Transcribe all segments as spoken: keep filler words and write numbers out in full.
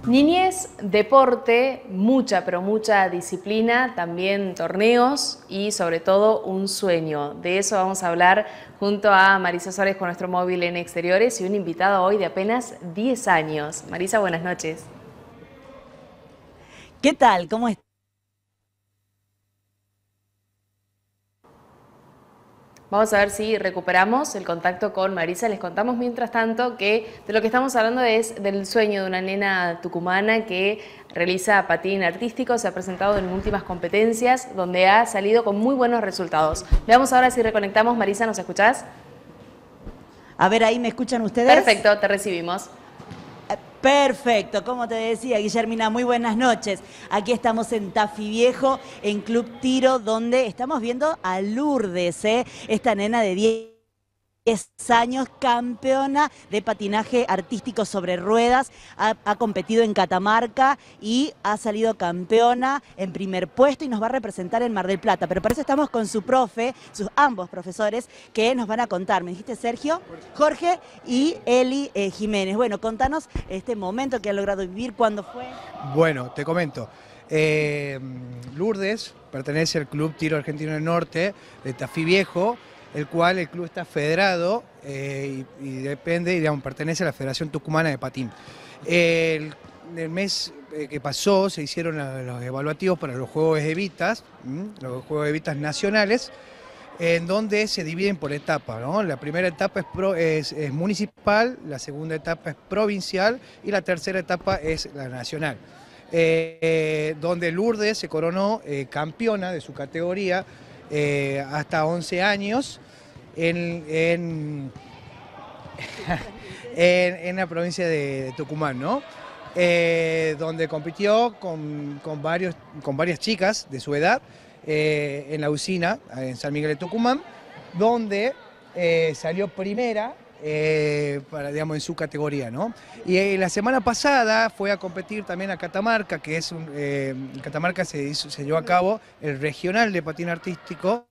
Niñez, deporte, mucha, pero mucha disciplina, también torneos y sobre todo un sueño. De eso vamos a hablar junto a Marisa Suárez con nuestro móvil en exteriores y un invitado hoy de apenas diez años. Marisa, buenas noches. ¿Qué tal? ¿Cómo estás? Vamos a ver si recuperamos el contacto con Marisa. Les contamos mientras tanto que de lo que estamos hablando es del sueño de una nena tucumana que realiza patín artístico, se ha presentado en últimas competencias donde ha salido con muy buenos resultados. Veamos ahora si reconectamos. Marisa, ¿nos escuchás? A ver, ahí me escuchan ustedes. Perfecto, te recibimos. Perfecto, como te decía, Guillermina, muy buenas noches. Aquí estamos en Tafí Viejo, en Club Tiro, donde estamos viendo a Lourdes, ¿eh? Esta nena de diez años, campeona de patinaje artístico sobre ruedas, ha, ha competido en Catamarca y ha salido campeona en primer puesto y nos va a representar en Mar del Plata. Pero para eso estamos con su profe, sus ambos profesores, que nos van a contar. ¿Me dijiste, Sergio? Jorge y Eli eh, Jiménez. Bueno, contanos este momento que ha logrado vivir, ¿cuándo fue? Bueno, te comento. Eh, Lourdes pertenece al Club Tiro Argentino del Norte de Tafí Viejo, el cual el club está federado eh, y, y depende, digamos, pertenece a la Federación Tucumana de Patín. El, el mes que pasó se hicieron los evaluativos para los Juegos Evitas, ¿m? los Juegos Evitas nacionales, en donde se dividen por etapas, ¿no? La primera etapa es, pro, es, es municipal, la segunda etapa es provincial y la tercera etapa es la nacional. Eh, eh, donde Lourdes se coronó eh, campeona de su categoría eh, hasta once años en, en, en, en la provincia de, de Tucumán, ¿no? Eh, donde compitió con, con, varios, con varias chicas de su edad eh, en la usina, en San Miguel de Tucumán, donde eh, salió primera eh, para, digamos, en su categoría, ¿no? Y eh, la semana pasada fue a competir también a Catamarca, que es un, eh, en Catamarca se, hizo, se llevó a cabo el regional de patín artístico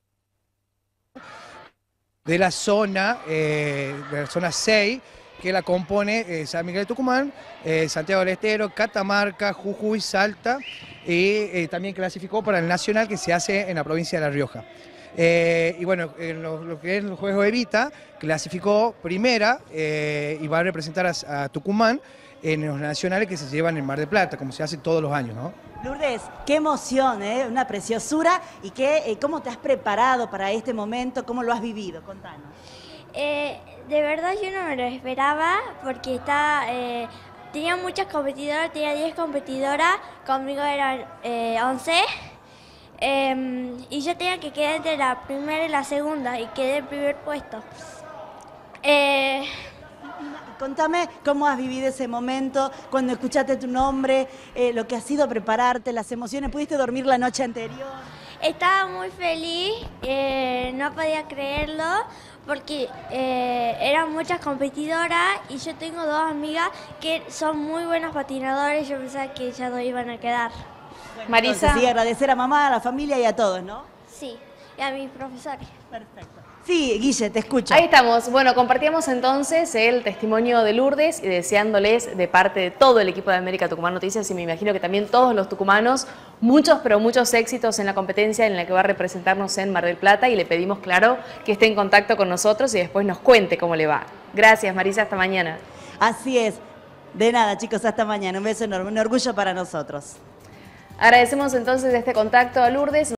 de la zona, eh, de la zona seis, que la compone eh, San Miguel de Tucumán, eh, Santiago del Estero, Catamarca, Jujuy, Salta, y eh, también clasificó para el nacional que se hace en la provincia de La Rioja. Eh, y bueno, en lo, lo que es los Juegos Evita, clasificó primera eh, y va a representar a, a Tucumán en los nacionales que se llevan en Mar del Plata, como se hace todos los años, ¿no? Lourdes, qué emoción, ¿eh? Una preciosura. ¿Y qué, eh, cómo te has preparado para este momento? ¿Cómo lo has vivido? Contanos. Eh, de verdad yo no me lo esperaba porque está, eh, tenía muchas competidoras, tenía diez competidoras, conmigo eran eh, once. Eh, y yo tenía que quedar entre la primera y la segunda y quedé en primer puesto. Eh, Contame cómo has vivido ese momento, cuando escuchaste tu nombre, eh, lo que ha sido prepararte, las emociones. ¿Pudiste dormir la noche anterior? Estaba muy feliz, eh, no podía creerlo porque eh, eran muchas competidoras y yo tengo dos amigas que son muy buenas patinadoras y yo pensaba que ellas dos iban a quedar. Bueno, Marisa. Entonces, sí, agradecer a mamá, a la familia y a todos, ¿no? Sí, y a mis profesores. Perfecto. Sí, Guille, te escucho. Ahí estamos. Bueno, compartíamos entonces el testimonio de Lourdes y deseándoles de parte de todo el equipo de América Tucumán Noticias y me imagino que también todos los tucumanos, muchos pero muchos éxitos en la competencia en la que va a representarnos en Mar del Plata y le pedimos, claro, que esté en contacto con nosotros y después nos cuente cómo le va. Gracias, Marisa, hasta mañana. Así es. De nada, chicos, hasta mañana. Un beso enorme, un orgullo para nosotros. Agradecemos entonces este contacto a Lourdes.